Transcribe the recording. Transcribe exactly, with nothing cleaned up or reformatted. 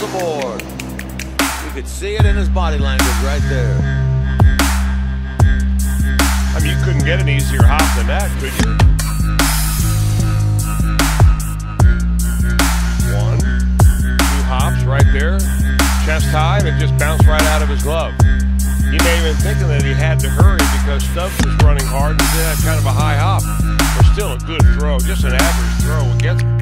the board. You could see it in his body language right there. I mean, you couldn't get an easier hop than that, could you? One, two hops right there. Chest high, and it just bounced right out of his glove. You may have been thinking that he had to hurry because Stubbs was running hard and did that kind of a high hop. But still a good throw, just an average throw. It gets